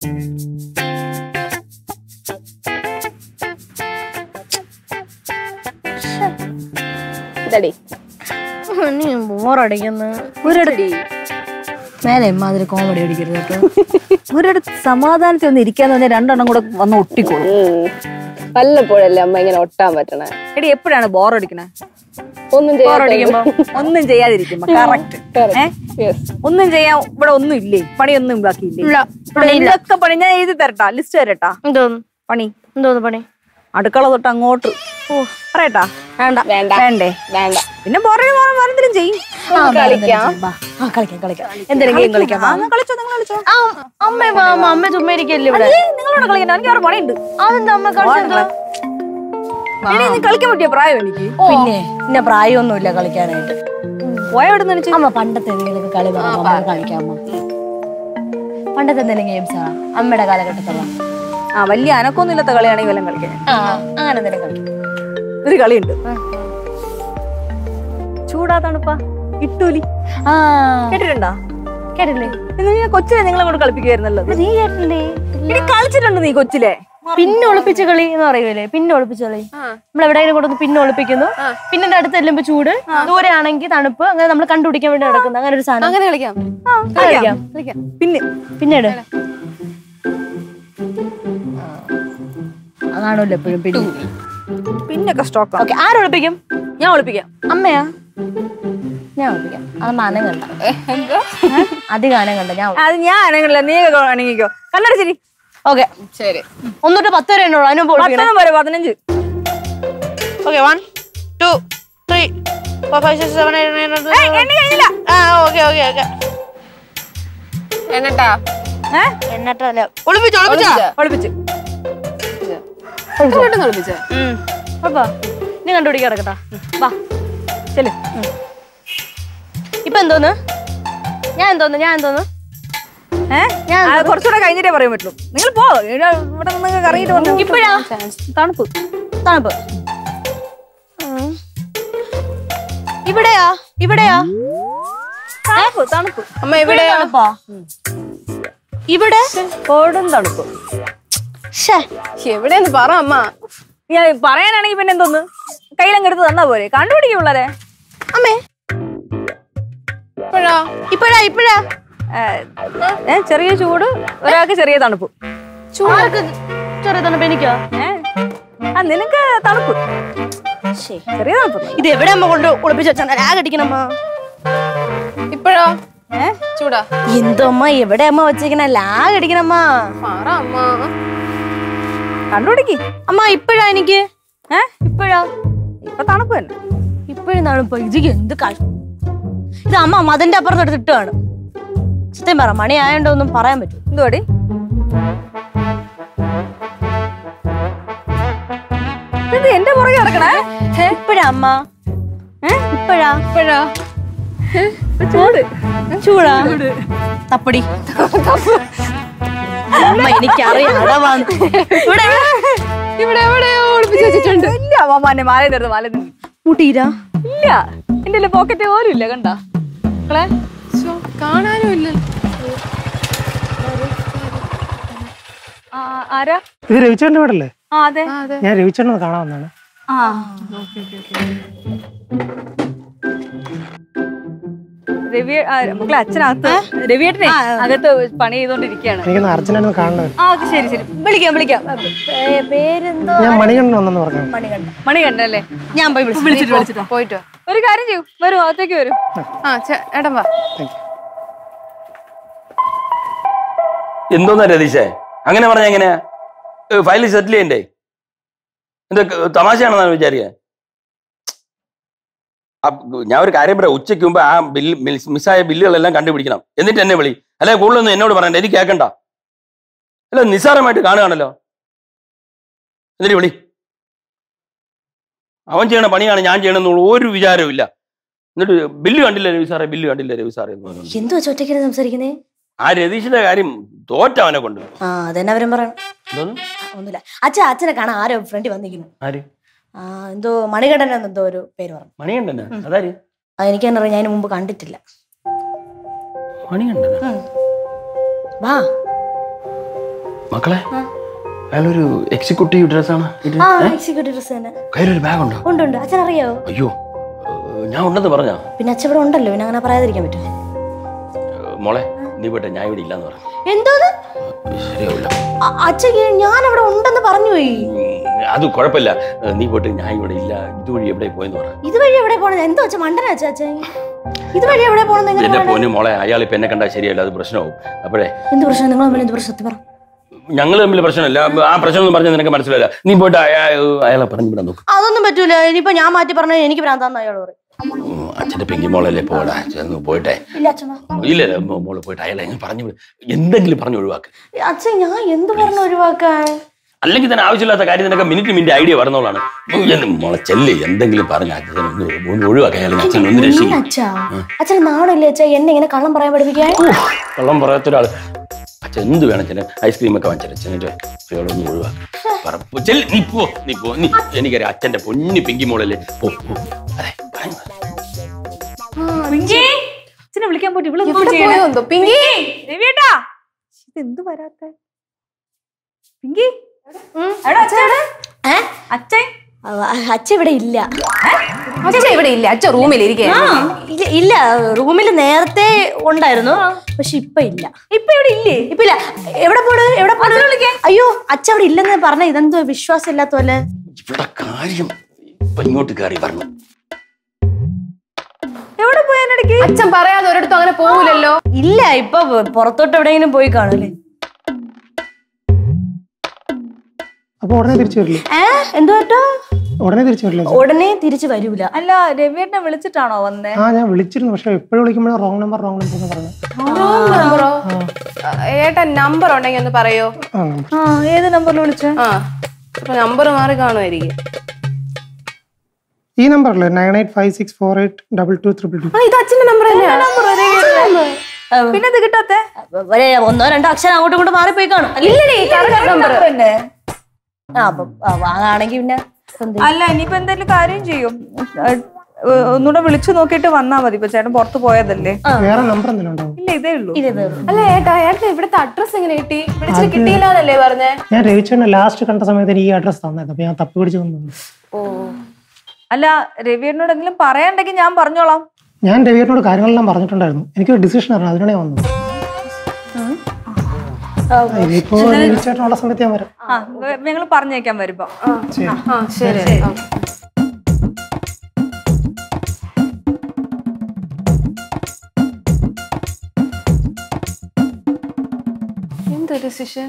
ബോറടിക്കുന്നു. മേലെ ഇമ്മാതിരി കോമഡി അടിക്കരുത് കേട്ടോ. ഒരിടത്ത് സമാധാനത്തിൽ ഒന്ന് ഇരിക്കാന്ന് പറഞ്ഞാൽ രണ്ടെണ്ണം കൂടെ വന്ന് ഒട്ടിക്കോളും. വല്ലപ്പോഴല്ലേ അമ്മ ഇങ്ങനെ ഒട്ടാൻ പറ്റണേ. എടി എപ്പോഴാണ് ബോറടിക്കണേ? ഒന്നും ഒന്നും ചെയ്യാതിരിക്കുമ്പോ. കറക്റ്റ്. ഒന്നും ചെയ്യാൻ ഇവിടെ ഒന്നും ഇല്ലേ? പണിയൊന്നും ബാക്കിയില്ലേ? എന്തൊക്കെ പണി ഞാൻ എഴുതി തരട്ടാ, ലിസ്റ്റ് തരട്ടാ. എന്തോന്ന് പണി? എന്തോന്ന് പണി? അടുക്കള തൊട്ട് അങ്ങോട്ട് പറയട്ടാ? വേണ്ട വേണ്ടേ? വേണ്ട. പിന്നെ എന്തെങ്കിലും ചെയ്യും. എന്തെങ്കിലും കളിക്കാം. അമ്മ ചുമ്മാ ഇരിക്കല്ലേ ഇവിടെ? നിങ്ങളോട് കളിക്കണ്ട, എനിക്ക് വേറെ പണിയുണ്ട്. അതെന്താ അമ്മ കളിക്കാൻ പറ്റിയ പ്രായം എനിക്ക്? പിന്നെ പിന്നെ പ്രായമൊന്നുമില്ല കളിക്കാനായിട്ട്. പോയോട് അമ്മ പണ്ടത്തെ എന്തെങ്കിലും കളി കളിക്കാമോ? പണ്ടത്തെ എന്തെങ്കിലും ഗെയിംസാ അമ്മയുടെ കാലഘട്ടത്തുള്ള? വലിയ അനക്കൊന്നും ഇല്ലാത്ത കളിയാണെങ്കിൽ വല്ലതും കളിക്കാൻ. അങ്ങനെ എന്തെങ്കിലും കളി. ഒരു കളിയുണ്ട്, ചൂടാ തണുപ്പാ ഇട്ടൂലി. കേട്ടിട്ടുണ്ടോ? കേട്ടില്ലേ? കൊച്ചിലെ നിങ്ങളെ കൊണ്ട് കളിപ്പിക്കുവായിരുന്നല്ലോ. നീ കേട്ടില്ലേ? കളിച്ചിട്ടുണ്ട് നീ കൊച്ചിലെ? പിന്നെ ഒളിപ്പിച്ച കളി എന്ന് പറയുമല്ലേ? പിന്നെ ഒളിപ്പിച്ച കളി നമ്മളെവിടെയെങ്കിലും കൊണ്ടൊന്ന് പിന്നെ ഒളിപ്പിക്കുന്നു. പിന്നെ അടുത്ത് ചെല്ലുമ്പോ ചൂട്, ദൂരെ ആണെങ്കിൽ തണുപ്പ്. അങ്ങനെ നമ്മൾ കണ്ടുപിടിക്കാൻ വേണ്ടി നടക്കുന്നു. അങ്ങനെ ഒരു സാധനം. അങ്ങനെ കളിക്കാം. പിന്നെ പിന്നീട് അതാണല്ലോ എപ്പോഴും പിന്നൊക്കെ സ്റ്റോക്ക്. ഓക്കെ, ആരൊളിപ്പിക്കും? ഞാൻ ഒളിപ്പിക്കാം. അമ്മയാ? ഞാൻ ഒളിപ്പിക്കാം. അത് മാനം കണ്ട അധികം ആനം കണ്ട. ഞാൻ അനങ്ങളില്ല, നീ അനങ്ങിക്കോ. കണ്ണടച്ചിരി. ഓക്കെ ശരി. 1 തൊട്ട് 10 വരെ ഉള്ളൂ. അതിന് 15. ഓക്കെ, 1 2 3 4 5 6 7 8 9 നീ കണ്ടുപിടിക്കാൻ കിടക്കട്ടാ. വാ ചെല്. ഇപ്പൊ എന്തോന്ന്? ഞാൻ എന്തോന്ന്? ഞാൻ കുറച്ചുകൂടെ കഴിഞ്ഞിട്ടേ പറയാൻ പറ്റുള്ളൂ. നിങ്ങൾ പോ, ഇവിടെ നിന്ന് കറങ്ങിട്ട് വന്നു. ഇപ്പഴാ തണുപ്പ്. ഇവിടെയാ തണുപ്പ്. അമ്മ എവിടെയാ? ഇവിടെ കോടും തണുപ്പ്. എവിടെയെന്ന് പറ അമ്മ. ഞാൻ പറയാനാണെങ്കിൽ പിന്നെ എന്തോന്ന്? കയ്യിലങ്ങെടുത്ത് തന്നാ പോരെ? കണ്ടുപിടിക്കും പിള്ളേരെ. അമ്മേ ഇപ്പഴാ ചെറിയ ചൂട്, ഒരാൾക്ക് ചെറിയ തണുപ്പ്. ചൂടൊക്കെ ചെറിയ തണുപ്പ് എനിക്കോ? നിനക്ക് തണുപ്പ്, ചെറിയ തണുപ്പ്. ഇത് എവിടെ അമ്മ കൊണ്ട് ഒളിപ്പിച്ച് വെച്ചാൽ ലാഗടിക്കണമ്മ? ഇപ്പഴോ? ചൂടാ. എന്തോ അമ്മ എവിടെ അമ്മ വെച്ചേക്കണ? ലാഗടിക്കണമ്മ. കണ്ടുപിടിക്ക് അമ്മ. ഇപ്പഴാ എനിക്ക്? ഇപ്പഴാ? ഇപ്പൊ തണുപ്പ് തന്നെ. ഇപ്പഴും തണുപ്പ്. ഇത് എന്ത് ഇത് അമ്മ മതിന്റെ അപ്പുറത്ത് എടുത്തിട്ടാണ്. സത്യം പറ, മണി ആയണ്ടോ ഒന്നും പറയാൻ പറ്റും. എന്തുവാടി? ഇത് എന്റെ പുറകെ നടക്കണേ. ഇപ്പഴാ അമ്മ? ഇപ്പഴാ ചൂടാ? തപ്പടി. അമ്മ എനിക്കറിയാം. ഇവിടെ ഒളിപ്പിച്ച് വെച്ചിട്ടുണ്ട്. ഇല്ല അമ്മ, മാല കൂട്ടിയിരാ? ഇല്ല, എന്റെ പോക്കറ്റ് പോലും ഇല്ല. കണ്ടാ കാണാനും ഇല്ല. ആരാ ഇത്? രവിച്ചേട്ടന്റെ വീടല്ലേ? അതെ, ഞാൻ രവിച്ചേട്ടനെ കാണാൻ വന്നാണ്. മക്കളെ അച്ഛനകത്ത്, രവിയേട്ടനെ അകത്ത് പണി ചെയ്തോണ്ടിരിക്കുകയാണ്. എനിക്കൊന്ന് അർച്ചനെ കാണണം. ശരി വിളിക്കാം. പേരെന്തോ? ഞാൻ മണികണ്ഠൻ വന്നെന്ന് പറഞ്ഞു. മണികണ്ഠൻ അല്ലേ? ഞാൻ പോയി വിളിച്ചിട്ട് പോയിട്ട് ഒരു കാര്യം ചെയ്യും. വരൂ, അകത്തേക്ക് വരൂ. ഏട്ടൻ വാ. എന്തോന്നാ രതീഷേ അങ്ങനെ പറഞ്ഞ? എങ്ങനെയാ ഫയൽ സെറ്റിൽ ചെയ്യണ്ടേ? എന്താ തമാശയാണെന്നാണ് വിചാരിക്കുക? ഞാൻ ഒരു കാര്യം പറയാം. ഉച്ചയ്ക്ക് മുമ്പ് ആ മിസ്സായ ബില്ലുകളെല്ലാം കണ്ടുപിടിക്കണം. എന്നിട്ട് എന്നെ വിളി. അല്ലെ കൂടുതലൊന്നും എന്നോട് പറയണ്ട, എനിക്ക് കേൾക്കണ്ട. അല്ല നിസ്സാരമായിട്ട് കാണുകയാണല്ലോ. എന്നിട്ട് വിളി. അവൻ ചെയ്യണ പണിയാണ് ഞാൻ ചെയ്യണമെന്നുള്ള ഒരു വിചാരവും ഇല്ല. എന്നിട്ട് ബില്ല് കണ്ടില്ല രവി സാറേ എന്ന് പറഞ്ഞു. എന്തോ ഒറ്റയ്ക്ക് സംസാരിക്കുന്നേ? ആ രതീഷിന്റെ കാര്യം തോറ്റ അവനെ കൊണ്ട്. അതന്നെ അവരും പറയണം. ഒന്നുമില്ല. അച്ഛനെ കാണാൻ ആരോ ഫ്രണ്ട് വന്നിരിക്കുന്നു. ആര്? എന്തോ മണികണ്ഠൻ എന്തോ ഒരു പേര് പറഞ്ഞു. മണികണ്ഠൻ? അതാര്? എനിക്ക് തന്നെ ഞാൻ മുമ്പ് കണ്ടിട്ടില്ല. മണികണ്ഠൻ? വാ മക്കളെ അയാളൊരു എക്സിക്യൂട്ടീവ് ഡ്രസ്സാണ് എക്സിക്യൂട്ടീവ് ഡ്രസ് തന്നെ. കയ്യിലൊരു ബാഗ് ഉണ്ടോ? ഉണ്ട്. അച്ഛൻ അറിയാവോ? അയ്യോ ഞാൻ ഉണ്ടെന്ന് പറഞ്ഞോ? പിന്നെ അച്ഛൻ ഇവിടെ ഉണ്ടല്ലോ, പിന്നെ അങ്ങനെ പറയാതിരിക്കാൻ പറ്റും. മോളെ നീ പോട്ടെ, ഞാൻ ഇവിടെ ഇല്ലാന്ന് പറഞ്ഞു. എന്തോ ശരിയാവില്ല അച്ഛൻ, ഞാൻ അവിടെ ഉണ്ടെന്ന് പറഞ്ഞു പോയി. അത് കുഴപ്പമില്ല, നീ പോയിട്ട് ഞാൻ ഇവിടെ ഇല്ല, ഇതുവഴി എവിടെ പോയെന്ന് പറഞ്ഞു. ഇതുവഴി എവിടെ പോണത്? എന്തോ അച്ഛൻ മണ്ടനാ അച്ഛൻ, ഇതുവഴി എവിടെ പോണെന്ന്? എന്റെ പൊന്നു മോളെ, അയാൾ ഇപ്പൊ എന്നെ കണ്ടാൽ ശരിയല്ല, അത് പ്രശ്നമാവും. അപ്പോഴേ എന്ത് പ്രശ്നം? നിങ്ങൾ തമ്മിൽ എന്ത് പ്രശ്നം? സത്യം പറ. ഞങ്ങൾ തമ്മിൽ പ്രശ്നമില്ല, ആ പ്രശ്നം എന്ന് പറഞ്ഞാൽ നിനക്ക് മനസ്സിലായില്ല. നീ പോയിട്ട് അയാളെ പറഞ്ഞു വിടാൻ നോക്കും. അതൊന്നും പറ്റൂല. ഇനിയിപ്പോ ഞാൻ മാറ്റി പറഞ്ഞാൽ എനിക്ക് ഭ്രാന്താന്ന് അയാൾ പറയും. അച്ഛന്റെ പെങ്കി മോളല്ലേ, പോടാ പോയിട്ടെ. ഇല്ല മോള് പോയിട്ട് അയാളെ പറഞ്ഞു വിടും, എന്തെങ്കിലും പറഞ്ഞു ഒഴിവാക്ക്. അച്ഛൻ ഞാൻ എന്ത് പറഞ്ഞു ഒഴിവാക്കാൻ? അല്ലെങ്കിൽ തന്നെ ആവശ്യമില്ലാത്ത കാര്യം നിനക്ക് മിനിറ്റ് ഐഡിയ പറഞ്ഞോളാണ്. മോളെ ചെല്ല്, എന്തെങ്കിലും പറഞ്ഞ അച്ഛനെ ഒഴിവാക്കാൻ. അച്ഛൻ ഒന്ന് രക്ഷിക്കും. അച്ഛൻ നാടല്ലേ അച്ഛാ എന്നെ ഇങ്ങനെ കള്ളം പറയാൻ പഠിപ്പിക്കാൻ? കള്ളം പറയാത്തൊരാള്. അച്ഛൻ എന്ത് വേണം, ചെല്ല് ഐസ്ക്രീം ഒക്കെ വാങ്ങിച്ചൊന്ന് ഒഴിവാക്കി. നീ പോ. എനിക്കറിയാം അച്ഛന്റെ പൊന്നി പിങ്കി മോളല്ലേ. അതെ അച്ഛനെ വിളിക്കാൻ പോയിട്ട് ഇതെന്ത് വരാത്ത പിങ്കി? അച്ഛൻ ഇവിടെ ഇല്ല. അച്ഛൻ റൂമിൽ ഇല്ല. റൂമിൽ നേരത്തെ ഉണ്ടായിരുന്നു, പക്ഷെ ഇപ്പൊ ഇല്ല. ഇപ്പൊ ഇവിടെ ഇല്ലേ? ഇപ്പൊ ഇല്ല. എവിടെ പോണ്? അയ്യോ അച്ഛൻ അവിടെ ഇല്ലെന്ന് പറഞ്ഞ ഇതെന്തോ വിശ്വാസം ഇല്ലാത്ത പോലെ. ഇവിടെ കാര്യം ഇങ്ങോട്ട് കയറി പറഞ്ഞു. എവിടെ പോയാനിടയ്ക്ക്? അച്ഛൻ പറയാതെ ഒരിടത്തും അങ്ങനെ പോവില്ലല്ലോ. ഇല്ല, ഇപ്പൊ പുറത്തോട്ട് എവിടെയെങ്കിലും പോയി കാണൂലേ? അപ്പൊ ഉടനെ തിരിച്ചു വരില്ലേ? എന്തോ ഉടനെ തിരിച്ചു വരില്ല? ഉടനെ തിരിച്ചു വരൂല. അല്ല രവിയേട്ടനെ വിളിച്ചിട്ടാണോ വന്നേ? ഞാൻ വിളിച്ചിരുന്നു, പക്ഷെ എപ്പോഴും വിളിക്കുമ്പോഴും റോങ് നമ്പർ എന്ന് പറഞ്ഞു. ഏട്ടാ നമ്പർ ഉണ്ടെങ്കിൽ ഒന്ന് പറയോ? ഏത് നമ്പറിൽ വിളിച്ച? നമ്പർ മാറി കാണുമായിരിക്കും. ഈ നമ്പറല്ലേ 9856482222? ഇത് അച്ഛന്റെ നമ്പർ തന്നെയാണ്. പിന്നെ ഇത് കിട്ടാത്തെ? ഒന്നോ രണ്ടോ അക്ഷരം അങ്ങോട്ടും ഇങ്ങോട്ടും മാറിപ്പോയി കാണും. അതാണെങ്കി പിന്നെ അല്ല ഇനിയിപ്പോ എന്തെങ്കിലും കാര്യം ചെയ്യും, ഒന്നുകൂടെ വിളിച്ചു നോക്കിട്ട് വന്നാ മതി. ഇപ്പൊ ചേട്ടൻ പുറത്ത് പോയതല്ലേ. വേറെ നമ്പർ എന്തെങ്കിലും ഉണ്ടാവും? ഇല്ല ഇതേ ഉള്ളൂ. അല്ല ഏട്ടാ ഇവിടുത്തെ അഡ്രസ് എങ്ങനെ കിട്ടി? വിളിച്ചിട്ട് കിട്ടിയില്ലാന്നല്ലേ പറഞ്ഞേ? ഞാൻ രവിച്ചേട്ടനെ ലാസ്റ്റ് കണ്ട സമയത്ത് ഈ അഡ്രസ് തന്നത്, അപ്പൊ ഞാൻ തപ്പി പിടിച്ചു തന്നു. അല്ല രവിയേട്ടനോട് എന്തെങ്കിലും പറയാണ്ടെങ്കിൽ ഞാൻ പറഞ്ഞോളാം. ഞാൻ രവിയേട്ടനോട് കാര്യങ്ങളെല്ലാം പറഞ്ഞിട്ടുണ്ടായിരുന്നു. എനിക്കൊരു ഡിസിഷൻ അറിയണം, അതിനാണ് വന്നത്. ഇനിയിപ്പോ രവിച്ചേട്ടനുള്ള സമയത്ത് ഞാൻ വരാം. ഞങ്ങൾ പറഞ്ഞേക്കാൻ വരുമ്പോ. ശരി. എന്താ ഡിസിഷൻ?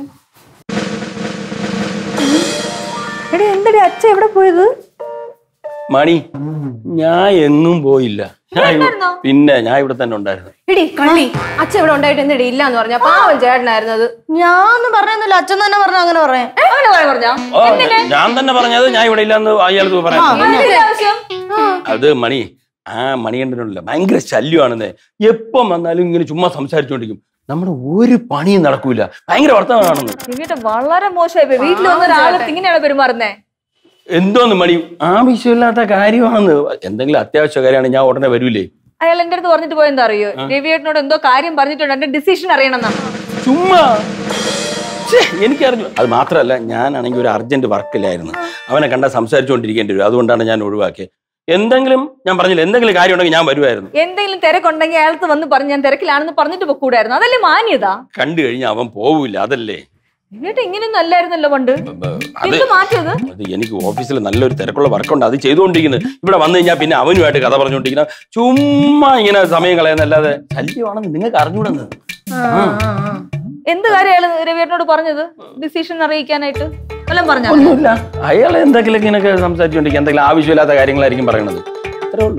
എടി എന്തടി അച്ഛൻ എവിടെ പോയത്? മണി ഞാൻ എങ്ങും പോയില്ല. പിന്നെ ഞാൻ ഇവിടെ തന്നെ ഉണ്ടായിരുന്നു. എടി കള്ളി, അച്ഛൻ ഇവിടെ ഉണ്ടായിട്ട് എന്തെടി ഇല്ലാന്ന് പറഞ്ഞ പാവം ചേട്ടനായിരുന്നത്. ഞാനൊന്നും പറഞ്ഞില്ല, അച്ഛൻ തന്നെ പറഞ്ഞ അങ്ങനെ പറയാം. ഞാൻ തന്നെ പറഞ്ഞത് ഞാൻ ഇവിടെ ഇല്ലാന്ന് അയാൾക്ക് പറയാം. അത് മണി, ആ മണികണ്ഠനുണ്ടല്ലോ ഭയങ്കര ശല്യമാണെന്നേ. എപ്പം വന്നാലും ഇങ്ങനെ ചുമ്മാ സംസാരിച്ചോണ്ടിരിക്കും. നമ്മുടെ ഒരു പണിയും നടക്കൂല, ഭയങ്കര വർത്തമാനാണെന്ന്. വളരെ മോശമായി. വീട്ടിൽ വന്ന ഒരാളെ ഇങ്ങനെയാണ് പെരുമാറുന്നേ. എന്തോന്ന് മണി, ആവശ്യമില്ലാത്ത കാര്യമാണെന്ന്. എന്തെങ്കിലും അത്യാവശ്യ കാര്യമാണ് ഞാൻ ഉടനെ വരൂലേ. അയാൾ എന്റെ അടുത്ത് പറഞ്ഞിട്ട് പോയെന്താ അറിയോ? രവിയേട്ടനോട് എന്തോ കാര്യം പറഞ്ഞിട്ടുണ്ട്, എന്റെ ഡിസിഷൻ അറിയണം. ചുമ്മാ എനിക്കറിഞ്ഞു. അത് മാത്രമല്ല, ഞാനാണെങ്കിൽ ഒരു അർജന്റ് വർക്കിലായിരുന്നു. അവനെ കണ്ടാൽ സംസാരിച്ചുകൊണ്ടിരിക്കേണ്ടി വരും, അതുകൊണ്ടാണ് ഞാൻ ഒഴിവാക്കിയത്. എന്തെങ്കിലും ഞാൻ പറഞ്ഞില്ല, എന്തെങ്കിലും കാര്യം ഉണ്ടെങ്കിൽ ഞാൻ വരുമായിരുന്നു. എന്തെങ്കിലും തിരക്കുണ്ടെങ്കിൽ അയാൾക്ക് വന്ന് പറഞ്ഞ് ഞാൻ തിരക്കിലാണെന്ന് പറഞ്ഞിട്ട് പോകൂടായിരുന്നു. അതല്ലേ മാന്യത? കണ്ടു കഴിഞ്ഞാൽ അവൻ പോവില്ല, അതല്ലേ. ഇങ്ങനെയൊന്നും അല്ലായിരുന്നല്ലോ പണ്ട്. മാറ്റത് അത് എനിക്ക് ഓഫീസിൽ നല്ലൊരു തിരക്കുള്ള വർക്കുണ്ട്, അത് ചെയ്തുകൊണ്ടിരിക്കുന്നത്. ഇവിടെ വന്നു കഴിഞ്ഞാൽ പിന്നെ അവനുമായിട്ട് കഥ പറഞ്ഞുകൊണ്ടിരിക്കുന്ന, ചുമ്മാ ഇങ്ങനെ സമയം കളയുന്നല്ലാതെ ശല്യമാണെന്ന് നിങ്ങൾക്ക് അറിഞ്ഞൂടെന്ന്. എന്ത് കാര്യം അയാൾ രവിയേട്ടനോട് പറഞ്ഞത് ഡിസിഷൻ അറിയിക്കാനായിട്ട്? ഒന്നുമില്ല, അയാൾ എന്തെങ്കിലും ഇങ്ങനെയൊക്കെ സംസാരിച്ചുകൊണ്ടിരിക്കുക, എന്തെങ്കിലും ആവശ്യമില്ലാത്ത കാര്യങ്ങളായിരിക്കും പറയണത്, അത്രേ ഉള്ളൂ.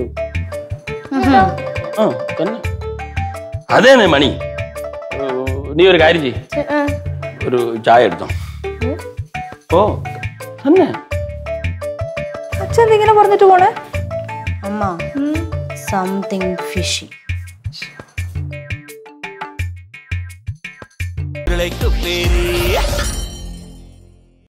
തന്നെ അതേന്നെ മണി, നീ ഒരു കാര്യം ചെയ്യ്, ഒരു ചായ എടുത്തോ. ഓ തന്നെ അച്ഛൻ ഇങ്ങനെ പറഞ്ഞിട്ട് പോണേ? അമ്മ സംതിങ് ഫിഷി. Urulakkupperi